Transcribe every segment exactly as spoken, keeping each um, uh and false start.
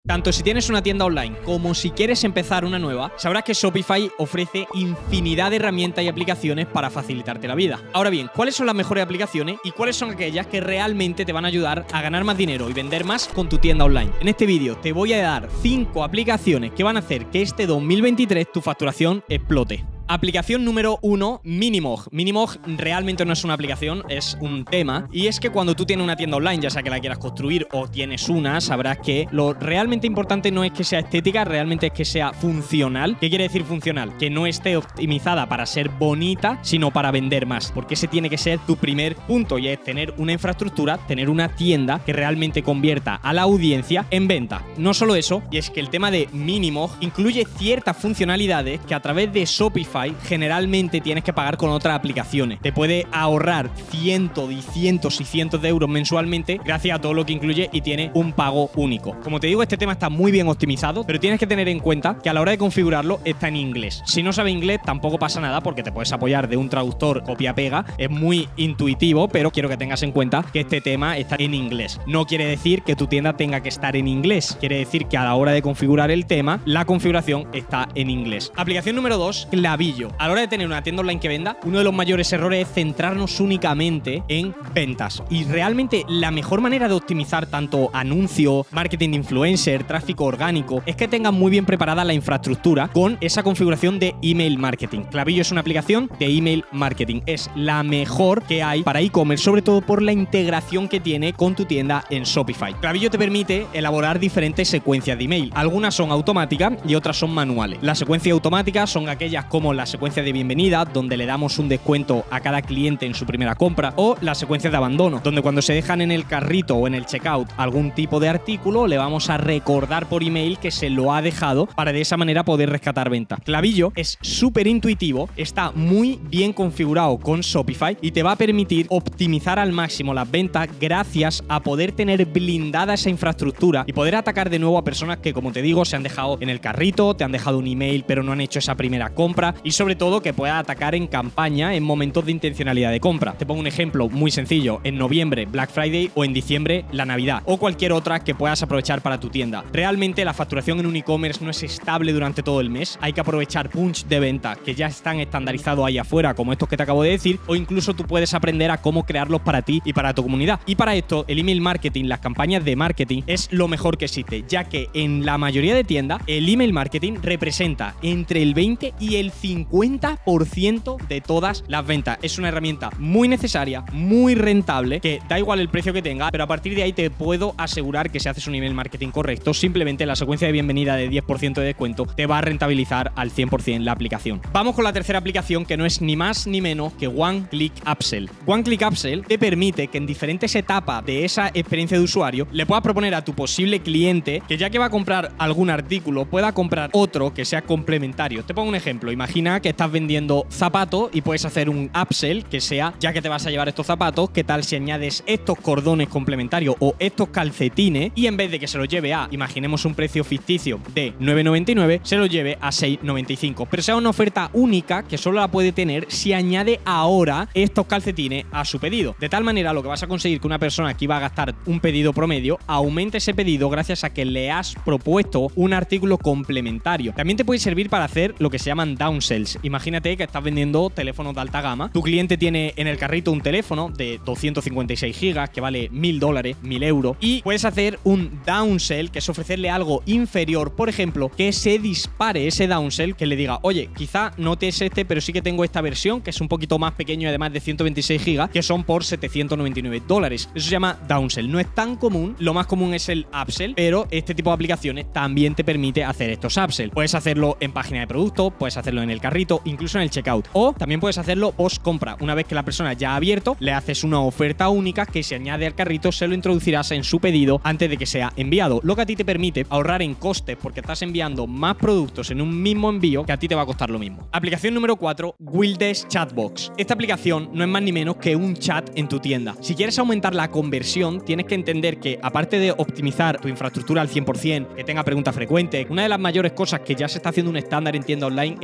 Tanto si tienes una tienda online como si quieres empezar una nueva, sabrás que Shopify ofrece infinidad de herramientas y aplicaciones para facilitarte la vida. Ahora bien, ¿cuáles son las mejores aplicaciones y cuáles son aquellas que realmente te van a ayudar a ganar más dinero y vender más con tu tienda online? En este vídeo te voy a dar cinco aplicaciones que van a hacer que este dos mil veintitrés tu facturación explote. Aplicación número uno, Minimog. Minimog realmente no es una aplicación, es un tema. Y es que cuando tú tienes una tienda online, ya sea que la quieras construir o tienes una, sabrás que lo realmente importante no es que sea estética, realmente es que sea funcional. ¿Qué quiere decir funcional? Que no esté optimizada para ser bonita, sino para vender más. Porque ese tiene que ser tu primer punto, y es tener una infraestructura, tener una tienda que realmente convierta a la audiencia en venta. No solo eso, y es que el tema de Minimog incluye ciertas funcionalidades que a través de Shopify generalmente tienes que pagar con otras aplicaciones. Te puede ahorrar cientos y cientos y cientos de euros mensualmente gracias a todo lo que incluye y tiene un pago único. Como te digo, este tema está muy bien optimizado, pero tienes que tener en cuenta que a la hora de configurarlo está en inglés. Si no sabes inglés tampoco pasa nada porque te puedes apoyar de un traductor copia-pega. Es muy intuitivo, pero quiero que tengas en cuenta que este tema está en inglés. No quiere decir que tu tienda tenga que estar en inglés. Quiere decir que a la hora de configurar el tema, la configuración está en inglés. Aplicación número dos, Klaviyo. A la hora de tener una tienda online que venda, uno de los mayores errores es centrarnos únicamente en ventas. Y realmente la mejor manera de optimizar tanto anuncio, marketing de influencer, tráfico orgánico, es que tengas muy bien preparada la infraestructura con esa configuración de email marketing. Klaviyo es una aplicación de email marketing. Es la mejor que hay para e-commerce, sobre todo por la integración que tiene con tu tienda en Shopify. Klaviyo te permite elaborar diferentes secuencias de email. Algunas son automáticas y otras son manuales. Las secuencias automáticas son aquellas como la secuencia de bienvenida, donde le damos un descuento a cada cliente en su primera compra, o la secuencia de abandono, donde cuando se dejan en el carrito o en el checkout algún tipo de artículo, le vamos a recordar por email que se lo ha dejado para de esa manera poder rescatar venta. Klaviyo es súper intuitivo, está muy bien configurado con Shopify y te va a permitir optimizar al máximo las ventas gracias a poder tener blindada esa infraestructura y poder atacar de nuevo a personas que, como te digo, se han dejado en el carrito, te han dejado un email pero no han hecho esa primera compra. Y sobre todo que pueda atacar en campaña en momentos de intencionalidad de compra. Te pongo un ejemplo muy sencillo: en noviembre Black Friday o en diciembre la Navidad, o cualquier otra que puedas aprovechar para tu tienda. Realmente la facturación en un e-commerce no es estable durante todo el mes. Hay que aprovechar punch de venta que ya están estandarizados ahí afuera, como estos que te acabo de decir, o incluso tú puedes aprender a cómo crearlos para ti y para tu comunidad. Y para esto el email marketing, las campañas de marketing, es lo mejor que existe, ya que en la mayoría de tiendas el email marketing representa entre el veinte y el cincuenta por ciento de todas las ventas. Es una herramienta muy necesaria, muy rentable, que da igual el precio que tenga, pero a partir de ahí te puedo asegurar que si haces un email marketing correcto, simplemente la secuencia de bienvenida de diez por ciento de descuento te va a rentabilizar al cien por ciento la aplicación. Vamos con la tercera aplicación, que no es ni más ni menos que One Click Upsell. One Click Upsell te permite que en diferentes etapas de esa experiencia de usuario le puedas proponer a tu posible cliente que, ya que va a comprar algún artículo, pueda comprar otro que sea complementario. Te pongo un ejemplo. Imagina que estás vendiendo zapatos y puedes hacer un upsell que sea: ya que te vas a llevar estos zapatos, ¿qué tal si añades estos cordones complementarios o estos calcetines? Y en vez de que se los lleve a, imaginemos un precio ficticio de nueve noventa y nueve, se los lleve a seis noventa y cinco. Pero sea una oferta única que solo la puede tener si añade ahora estos calcetines a su pedido. De tal manera, lo que vas a conseguir que una persona que iba a gastar un pedido promedio aumente ese pedido gracias a que le has propuesto un artículo complementario. También te puede servir para hacer lo que se llaman downsells. Imagínate que estás vendiendo teléfonos de alta gama. Tu cliente tiene en el carrito un teléfono de doscientos cincuenta y seis gigas que vale mil dólares, mil euros, y puedes hacer un downsell, que es ofrecerle algo inferior. Por ejemplo, que se dispare ese downsell, que le diga: oye, quizá no te es este, pero sí que tengo esta versión que es un poquito más pequeño y además de ciento veintiséis gigas, que son por setecientos noventa y nueve dólares. Eso se llama downsell. No es tan común, lo más común es el upsell, pero este tipo de aplicaciones también te permite hacer estos upsell. Puedes hacerlo en página de producto, puedes hacerlo en el carrito, incluso en el checkout, o también puedes hacerlo post compra. Una vez que la persona ya ha abierto, le haces una oferta única que se añade al carrito, se lo introducirás en su pedido antes de que sea enviado, lo que a ti te permite ahorrar en costes porque estás enviando más productos en un mismo envío que a ti te va a costar lo mismo. Aplicación número cuatro, Wilde's Chatbox. Esta aplicación no es más ni menos que un chat en tu tienda. Si quieres aumentar la conversión, tienes que entender que, aparte de optimizar tu infraestructura al cien por cien, que tenga preguntas frecuentes, una de las mayores cosas que ya se está haciendo un estándar en tienda online es que tengas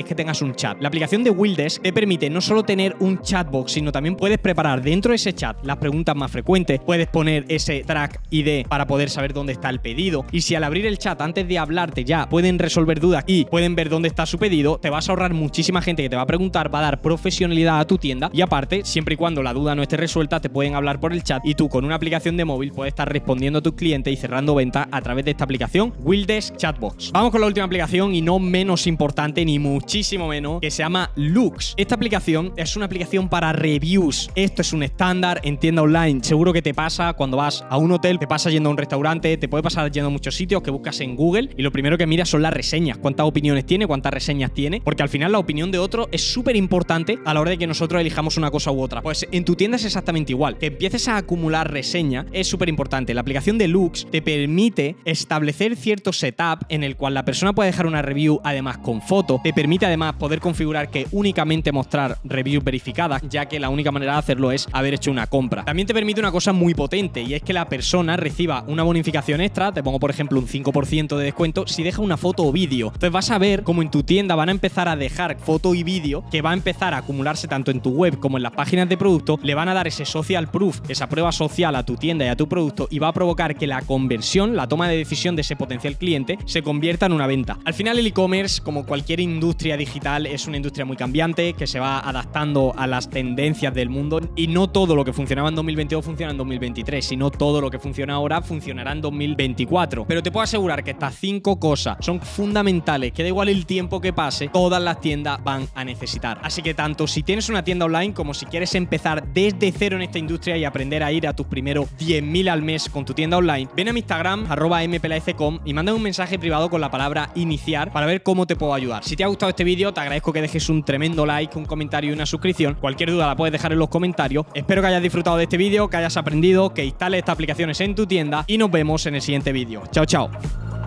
un chat. La aplicación de Wildest te permite no solo tener un chatbox, sino también puedes preparar dentro de ese chat las preguntas más frecuentes, puedes poner ese track I D para poder saber dónde está el pedido, y si al abrir el chat antes de hablarte ya pueden resolver dudas y pueden ver dónde está su pedido, te vas a ahorrar muchísima gente que te va a preguntar, va a dar profesionalidad a tu tienda, y aparte, siempre y cuando la duda no esté resuelta, te pueden hablar por el chat y tú con una aplicación de móvil puedes estar respondiendo a tus clientes y cerrando ventas a través de esta aplicación Wildest Chatbox. Vamos con la última aplicación y no menos importante ni muchísimo menos, que se llama Lux. Esta aplicación es una aplicación para reviews. Esto es un estándar en tienda online. Seguro que te pasa cuando vas a un hotel, te pasa yendo a un restaurante, te puede pasar yendo a muchos sitios que buscas en Google y lo primero que miras son las reseñas. Cuántas opiniones tiene, cuántas reseñas tiene, porque al final la opinión de otro es súper importante a la hora de que nosotros elijamos una cosa u otra. Pues en tu tienda es exactamente igual. Que empieces a acumular reseñas es súper importante. La aplicación de Lux te permite establecer cierto setup en el cual la persona puede dejar una review además con foto. Te permite además poder configurar que únicamente mostrar reviews verificadas, ya que la única manera de hacerlo es haber hecho una compra. También te permite una cosa muy potente, y es que la persona reciba una bonificación extra. Te pongo por ejemplo un cinco por ciento de descuento si deja una foto o vídeo. Entonces vas a ver cómo en tu tienda van a empezar a dejar foto y vídeo, que va a empezar a acumularse tanto en tu web como en las páginas de producto. Le van a dar ese social proof, esa prueba social a tu tienda y a tu producto, y va a provocar que la conversión, la toma de decisión de ese potencial cliente se convierta en una venta. Al final el e-commerce, como cualquier industria digital, es una industria muy cambiante que se va adaptando a las tendencias del mundo, y no todo lo que funcionaba en dos mil veintidós funciona en dos mil veintitrés, sino todo lo que funciona ahora funcionará en dos mil veinticuatro. Pero te puedo asegurar que estas cinco cosas son fundamentales, que da igual el tiempo que pase, todas las tiendas van a necesitar. Así que tanto si tienes una tienda online como si quieres empezar desde cero en esta industria y aprender a ir a tus primeros diez mil al mes con tu tienda online, ven a mi Instagram, arroba mpelaez punto com, y manda un mensaje privado con la palabra iniciar para ver cómo te puedo ayudar. Si te ha gustado este vídeo, te agradezco que dejes un tremendo like, un comentario y una suscripción. Cualquier duda la puedes dejar en los comentarios. Espero que hayas disfrutado de este vídeo, que hayas aprendido, que instales estas aplicaciones en tu tienda, y nos vemos en el siguiente vídeo. Chao, chao.